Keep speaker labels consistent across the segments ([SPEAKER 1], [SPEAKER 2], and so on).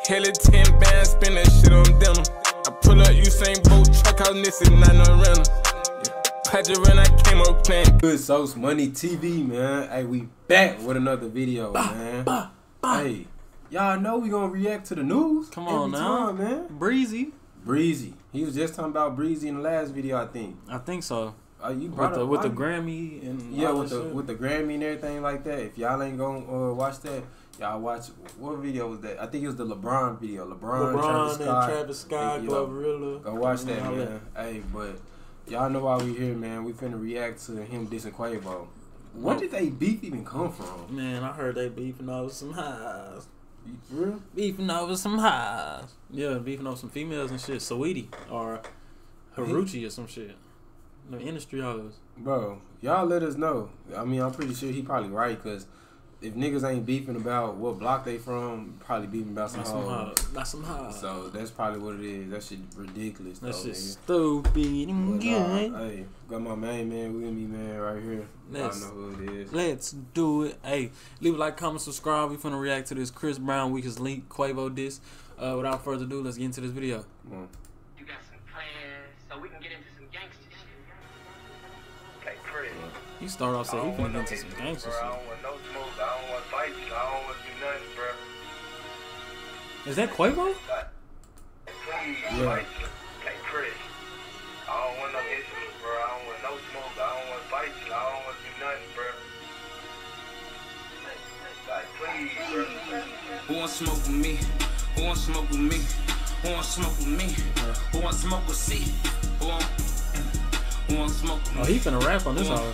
[SPEAKER 1] Kelly 10 bands, spin that shit on dinner. I pull up Usain Bolt, truck out Nissan, not no rental. Patrick when I came up playing.
[SPEAKER 2] Good Sauce Money TV, man. Hey, we back with another video, man. Hey, y'all know we gonna react to the news.
[SPEAKER 3] Come on now,
[SPEAKER 2] man.
[SPEAKER 3] Breezy.
[SPEAKER 2] He was just talking about Breezy in the last video, I think.
[SPEAKER 3] I think so.
[SPEAKER 2] You brought
[SPEAKER 3] with the Grammy and
[SPEAKER 2] yeah, with the Grammy and everything like that. If y'all ain't gonna watch that, y'all watch what video was that? I think it was the LeBron video. LeBron
[SPEAKER 3] Travis Scott, Glorilla.
[SPEAKER 2] Go watch that, man. Hey, but y'all know why we here, man. We finna react to him dissing Quavo. Where did they beef even come from?
[SPEAKER 3] Man, I heard they beefing over some highs.
[SPEAKER 2] For real?
[SPEAKER 3] Beefing over some highs. Yeah, beefing over some females and shit. Saweetie or Haruchi or some shit. The industry hoes.
[SPEAKER 2] Bro, y'all let us know. I mean, I'm pretty sure he probably right, because if niggas ain't beefing about what block they from, probably beefing about some hoes.
[SPEAKER 3] Not some hoes.
[SPEAKER 2] So that's probably what it is. That shit ridiculous.
[SPEAKER 3] That shit stupid and good.
[SPEAKER 2] Hey, got my main man with me, man, right here. I know who it is.
[SPEAKER 3] Let's do it. Hey, leave a like, comment, subscribe. We finna react to this Chris Brown Weakest Link Quavo diss. Without further ado, let's get into this video.
[SPEAKER 4] You got some plans, so we can get into some gangster shit. Okay, Chris.
[SPEAKER 3] He start off saying he finna get into some gangster shit.
[SPEAKER 4] I don't want no smoke, I don't want fights, I don't want to do nothing, bro.
[SPEAKER 3] Is that Quavo?
[SPEAKER 2] Yeah.
[SPEAKER 4] Okay, Chris. I don't want no issues, bro. I don't want no smoke, I don't want fights, I don't want to do nothing, bro. Like, please, bro.
[SPEAKER 5] Who wants smoke with me? Who wants smoke with me? Who wants smoke with me? Who wants smoke with C? Who wants smoke with me?
[SPEAKER 3] Oh, he finna rap on this album.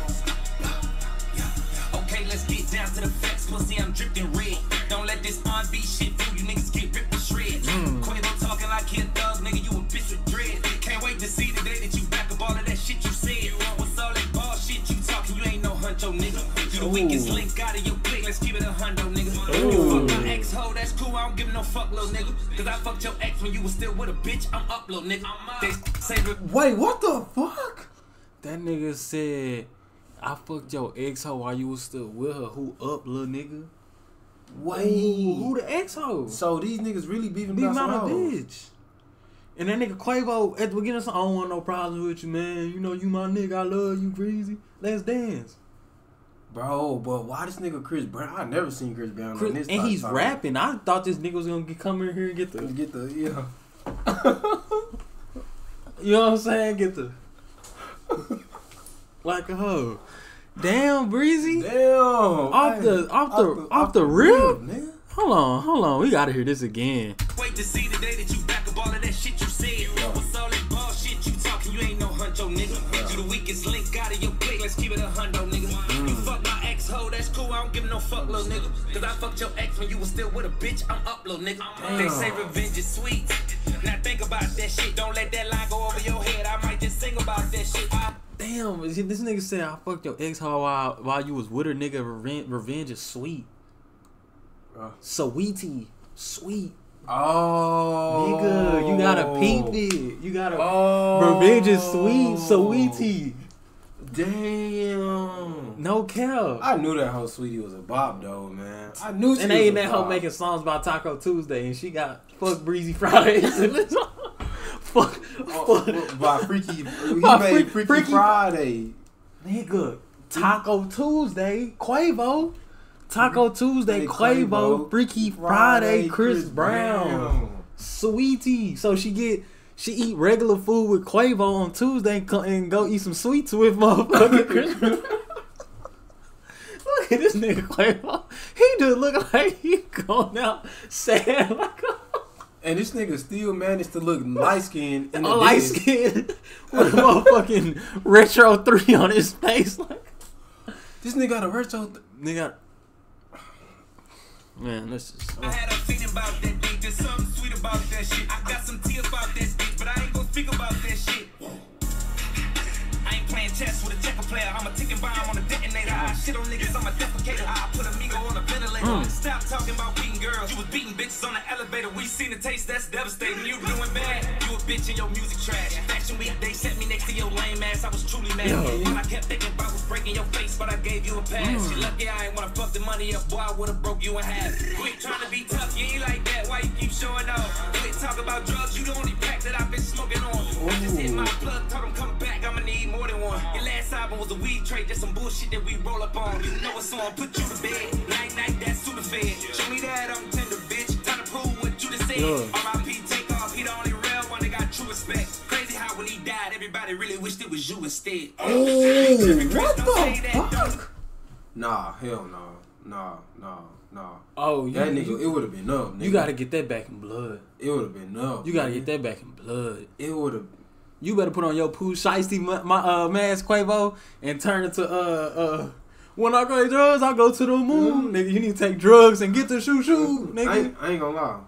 [SPEAKER 5] Okay, let's get down to the facts. Pussy, I'm dripping red. Don't let this R&B shit fool you niggas get ripped to shreds. Quavo talking like he a thug, nigga, you a bitch with dread. Can't wait to see the day that you back up all of that shit you said. What's all that bullshit you talking? You ain't no huncho, nigga. You the weakest link out of your clique. Let's keep it a hundo, nigga. You fuck my ex-hoe, that's cool. I don't give no fuck, little nigga. Cause I fucked your ex when you was still with a bitch. I'm up, little nigga. They say,
[SPEAKER 2] wait, what the fuck?
[SPEAKER 3] That nigga said, I fucked your ex-hoe while you was still with her. Who up, little nigga?
[SPEAKER 2] Wait.
[SPEAKER 3] Who the ex-hoe?
[SPEAKER 2] So these niggas really beefing about some
[SPEAKER 3] a
[SPEAKER 2] hoes.
[SPEAKER 3] bitch. And that nigga Quavo at the beginning said, I don't want no problems with you, man. You know you my nigga. I love you, Breezy. Let's dance.
[SPEAKER 2] Bro, but why this nigga Chris Brown? I never seen Chris Brown on this.
[SPEAKER 3] And he's rapping. I thought this nigga was gonna come in here and get the
[SPEAKER 2] yeah.
[SPEAKER 3] You know what I'm saying? Get the like a hoe. Damn, Breezy.
[SPEAKER 2] Damn.
[SPEAKER 3] Off the rip, man. Hold on. We gotta hear this again.
[SPEAKER 5] Wait to see the day that you back up all of that shit you said. What's all that bullshit you talking? You ain't no huncho, nigga. You the weakest link out of your clique. Let's keep it a hundo, nigga. You fuck my ex-hoe, that's cool. I don't give no fuck, little nigga. Cause I fucked your ex when you was still with a bitch. I'm up, little nigga. They say revenge is sweet. Now think about that shit. Don't let that line go over your head. I might just sing about that shit.
[SPEAKER 3] Damn, this nigga said I fucked your ex-hoe while you was with her, nigga. Revenge is sweet. Sweetie. Sweet.
[SPEAKER 2] Oh.
[SPEAKER 3] Nigga, you gotta peep it. You gotta. Revenge is sweet. Sweetie.
[SPEAKER 2] Damn.
[SPEAKER 3] No cap.
[SPEAKER 2] I knew that whole Sweetie was a bop, though, man. I knew she was a bop.
[SPEAKER 3] And they ain't that hoe making songs about Taco Tuesday, and she got fuck Breezy Fridays. Fuck.
[SPEAKER 2] By Freaky. He made Freaky Friday.
[SPEAKER 3] Nigga. Taco Tuesday. Quavo. Taco Tuesday, Quavo, Freaky Friday, Chris Brown, Sweetie. So she eat regular food with Quavo on Tuesday and go eat some sweets with motherfucking Chris Brown. Look at this nigga Quavo. He just look like he going out sad like
[SPEAKER 2] and this nigga still managed to look light skinned in the
[SPEAKER 3] light skinned with a motherfucking retro 3 on his face. Like
[SPEAKER 2] this nigga got a retro
[SPEAKER 3] nigga. Man, this is.
[SPEAKER 5] I had a feeling about that dick. There's something sweet about that shit. I got some tea about that dick, but I ain't gonna speak about that shit. I ain't playing chess with a checker player. I'm a ticking bomb on a detonator. I shit on niggas, I'm a defecator. I put amigo on a ventilator. Stop talking about beating girls. You was beating bitches on the elevator. We seen the taste, that's devastating. You doing bad. You a bitch in your music trash. Fashion week, they set me next to your lame ass. I was truly mad. All I kept thinking about was breaking your face, but I gave you a pass. You lucky I ain't wanna fuck the money up, boy. I would've broke you in half. Quit trying to be tough, you ain't like that. Why you keep showing off. You ain't talk about drugs, you the only pack that I've been smoking on. I just hit my plug, told him come back, I'ma need more than one. Your last album was a weed trade, just some bullshit that we roll up on. You know what's on, put you to bed. Night, night, that's super fed. Show me that I'm tender, bitch. Time to prove what you just said. R.I.P. take off, he the only real one that got true respect. Crazy how when he died, everybody really wished it was you instead.
[SPEAKER 3] Oh, what the fuck?
[SPEAKER 2] Nah, hell no. Nah.
[SPEAKER 3] Oh,
[SPEAKER 2] that nigga, it would have been up. Nigga.
[SPEAKER 3] You gotta get that back in blood.
[SPEAKER 2] It would have been up.
[SPEAKER 3] You gotta get that back in blood.
[SPEAKER 2] It would have.
[SPEAKER 3] You better put on your Pooh Shiesty mask, Quavo, and turn it to when I go drugs, I go to the moon. Nigga, you need to take drugs and get the shoo nigga.
[SPEAKER 2] I ain't gonna lie.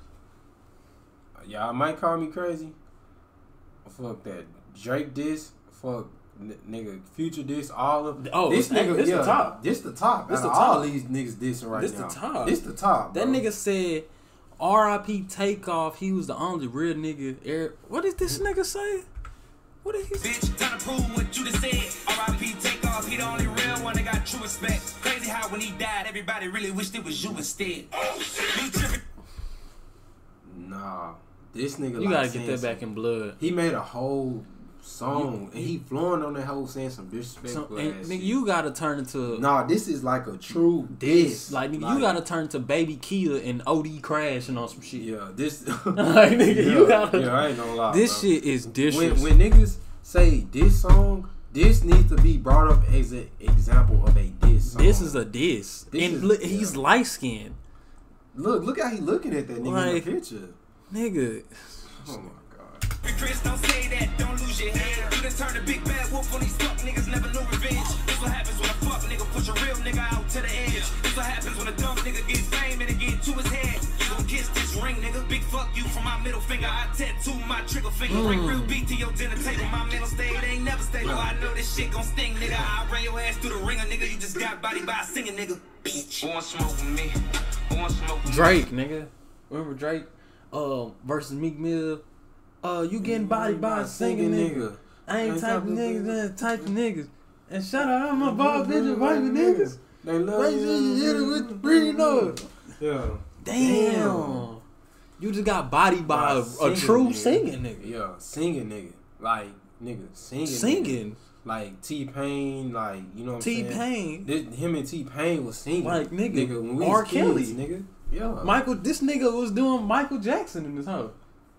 [SPEAKER 2] Y'all might call me crazy. Fuck that. Drake diss. Fuck nigga. Future diss. All of this nigga.
[SPEAKER 3] This the top.
[SPEAKER 2] This the top.
[SPEAKER 3] This the
[SPEAKER 2] top.
[SPEAKER 3] top.
[SPEAKER 2] All these niggas dissing right
[SPEAKER 3] this
[SPEAKER 2] now.
[SPEAKER 3] This the top.
[SPEAKER 2] This the top. Bro.
[SPEAKER 3] That nigga said, R.I.P. Takeoff. He was the only real nigga. What did this nigga say? What did he say?
[SPEAKER 5] Bitch, trying to prove what you just said. R.I.P. Takeoff. He the only real one that got true respect. Crazy how when he died, everybody really wished it was you instead.
[SPEAKER 2] Nah. This nigga.
[SPEAKER 3] You gotta get that back in blood.
[SPEAKER 2] He made a whole song and he flowing on that whole saying some disrespectful ass
[SPEAKER 3] nigga,
[SPEAKER 2] shit.
[SPEAKER 3] you gotta turn into
[SPEAKER 2] this is like a true diss.
[SPEAKER 3] Like nigga, you gotta turn to Baby Keela and OD crashing on some shit.
[SPEAKER 2] Yeah, this
[SPEAKER 3] like nigga, you gotta.
[SPEAKER 2] Yeah, I ain't gonna lie.
[SPEAKER 3] This
[SPEAKER 2] bro.
[SPEAKER 3] shit is disrespectful.
[SPEAKER 2] When niggas say this song, this needs to be brought up as an example of a diss song.
[SPEAKER 3] This is a diss. And look, he's light skinned.
[SPEAKER 2] Look how he looking at that nigga in the picture.
[SPEAKER 3] Nigga.
[SPEAKER 2] Oh my god.
[SPEAKER 5] Chris, don't say that, don't lose your head. You done turned a big bad wolf on these fuck niggas, never knew revenge. This what happens when a fuck nigga push a real nigga out to the edge. This what happens when a dumb nigga get fame and it get to his head. You gon' kiss this ring, nigga. Big fuck you from my middle finger. I tattoo my trigger finger. Bring real beat to your dinner table. My mental state ain't never stable. I know this shit gon' sting, nigga. I ran your ass through the ringer, nigga. You just got body by a singing, nigga. Bitch. Who want smoke with me? Who want smoke with me?
[SPEAKER 3] Drake, nigga. Remember Drake? Versus Meek Mill. You getting body by a singing nigga. I ain't type of niggas, type of niggas. And shout out, I'm a ball bitch of white niggas.
[SPEAKER 2] They love you.
[SPEAKER 3] Hit it with the breathing noise.
[SPEAKER 2] Yeah.
[SPEAKER 3] Damn. You just got body by a true singing nigga.
[SPEAKER 2] Yeah, singing nigga. Like, nigga, singing.
[SPEAKER 3] Singing.
[SPEAKER 2] Like T-Pain, like, you know what I'm saying?
[SPEAKER 3] T-Pain.
[SPEAKER 2] Him and T-Pain was singing.
[SPEAKER 3] Like, nigga,
[SPEAKER 2] when we
[SPEAKER 3] R.
[SPEAKER 2] was
[SPEAKER 3] Kelly.
[SPEAKER 2] kids, nigga. Yeah.
[SPEAKER 3] This nigga was doing Michael Jackson in this house.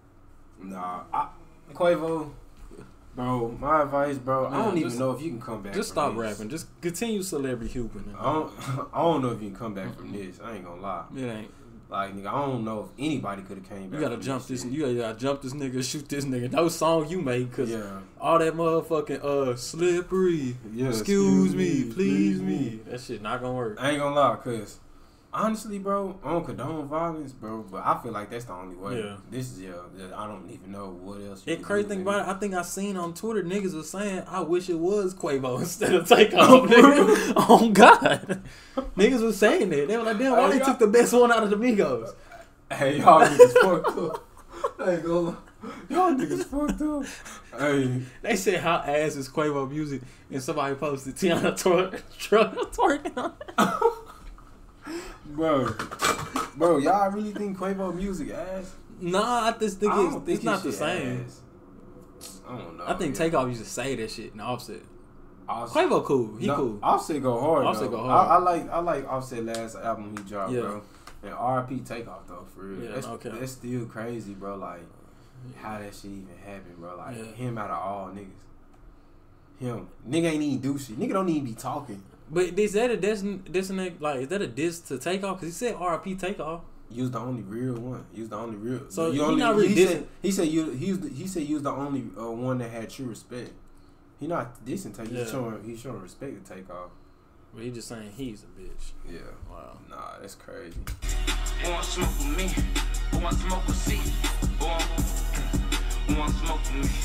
[SPEAKER 2] Nah, Quavo, bro, my advice, bro,
[SPEAKER 3] Man,
[SPEAKER 2] I don't even know if you can come back
[SPEAKER 3] Just
[SPEAKER 2] from
[SPEAKER 3] stop
[SPEAKER 2] this.
[SPEAKER 3] rapping. Just continue celebrity hooping.
[SPEAKER 2] I don't know if you can come back from this. I ain't gonna lie.
[SPEAKER 3] It ain't.
[SPEAKER 2] Like, nigga, I don't know if anybody could have came back.
[SPEAKER 3] You gotta
[SPEAKER 2] from
[SPEAKER 3] jump this.
[SPEAKER 2] shit.
[SPEAKER 3] You gotta jump this nigga. Shoot this nigga. No song you made, cause
[SPEAKER 2] Yeah.
[SPEAKER 3] all that motherfucking slippery.
[SPEAKER 2] Yeah,
[SPEAKER 3] Excuse me, please me. That shit not gonna work.
[SPEAKER 2] I ain't gonna lie, cause honestly, bro, I don't condone violence, bro, but I feel like that's the only way.
[SPEAKER 3] Yeah.
[SPEAKER 2] This is I don't even know what else.
[SPEAKER 3] The crazy thing about it, I think I seen on Twitter niggas was saying, I wish it was Quavo instead of Takeoff. Nigga. Oh God, niggas was saying that. They were like, damn, why they took the best one out of the Migos?
[SPEAKER 2] Hey, y'all niggas fucked up. I ain't gonna lie. Y'all niggas fucked up. Hey.
[SPEAKER 3] They said, how ass is Quavo music? And somebody posted Tiana twerking on it.
[SPEAKER 2] Bro, y'all really think Quavo music ass?
[SPEAKER 3] Nah, I just think it's not the same.
[SPEAKER 2] Ass. I don't know.
[SPEAKER 3] I think Takeoff used to say that shit in Offset.
[SPEAKER 2] Offset.
[SPEAKER 3] Quavo cool. He cool.
[SPEAKER 2] Offset go hard.
[SPEAKER 3] Offset
[SPEAKER 2] though.
[SPEAKER 3] go hard.
[SPEAKER 2] I like Offset last album he dropped, bro. And R.I.P. Takeoff though, for real.
[SPEAKER 3] Yeah,
[SPEAKER 2] that's still crazy, bro. Like how that shit even happened, bro. Like him out of all niggas. Him. Nigga ain't even do shit. Nigga don't even be talking.
[SPEAKER 3] But is that a diss to Takeoff? Cause he said R.I.P. Takeoff.
[SPEAKER 2] You was the only real one. You was the only real.
[SPEAKER 3] So
[SPEAKER 2] you
[SPEAKER 3] he not really dissing.
[SPEAKER 2] He said you was the only one that had true respect. He not dissing Takeoff. He's showing respect to Takeoff.
[SPEAKER 3] But he just saying he's a bitch.
[SPEAKER 2] Yeah.
[SPEAKER 3] Wow.
[SPEAKER 2] Nah, that's crazy.
[SPEAKER 5] Who want smoke with me? Who want smoke with C? Who want smoke with me?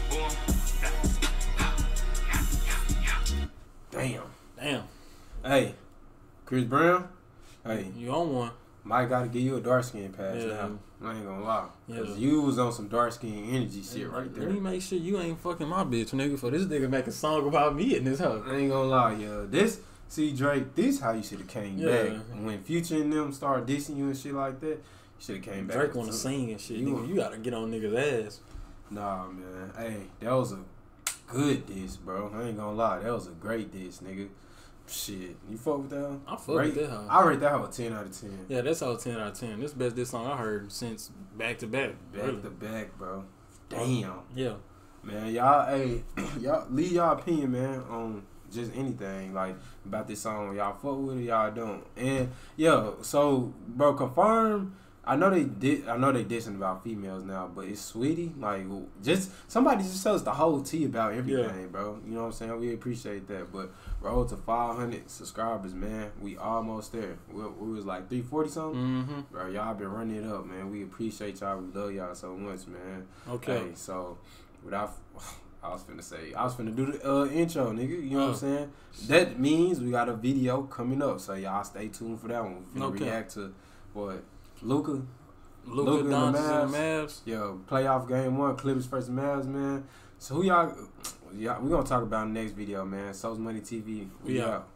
[SPEAKER 2] Damn. Hey, Chris Brown. Hey,
[SPEAKER 3] you on one?
[SPEAKER 2] Might gotta give you a dark skin pass now. I ain't gonna lie. Cause you was on some dark skin energy shit right there.
[SPEAKER 3] Let me make sure you ain't fucking my bitch, nigga. For this nigga make a song about me in this house.
[SPEAKER 2] I ain't gonna lie, See, Drake, this how you should have came back. When Future and them start dissing you and shit like that, you Should have came back.
[SPEAKER 3] Drake want to sing and shit. Nigga, you gotta get on niggas' ass.
[SPEAKER 2] Nah, man. Hey, that was a good diss, bro. I ain't gonna lie. That was a great diss, nigga. Shit. You fuck with that?
[SPEAKER 3] I fuck with that hoe.
[SPEAKER 2] I rate that hoe a 10 out of 10.
[SPEAKER 3] Yeah, that's all 10 out of 10. This the best diss song I heard since Back to Back.
[SPEAKER 2] Back to back, bro. Damn.
[SPEAKER 3] Yeah.
[SPEAKER 2] Man, y'all, hey, y'all leave y'all opinion, man, on just anything, like, about this song. Y'all fuck with it, y'all don't. And, yo, so, bro, confirm. I know they dissing about females now, but it's Sweetie. Like, just somebody just tell us the whole tea about everything, bro. You know what I'm saying? We appreciate that. But road to 500 subscribers, man. We almost there. We was like 340 something.
[SPEAKER 3] Mm-hmm.
[SPEAKER 2] Bro, y'all been running it up, man. We appreciate y'all. We love y'all so much, man.
[SPEAKER 3] Okay.
[SPEAKER 2] Hey, so without, I was finna do the intro, nigga. You know what I'm saying? That means we got a video coming up, so y'all stay tuned for that one. We finna react to what. Luka
[SPEAKER 3] Doncic and the Mavs.
[SPEAKER 2] Yo, playoff game 1, Clippers versus Mavs, man. So who y'all? Yeah, we gonna talk about in the next video, man. Soul's Money TV. We out.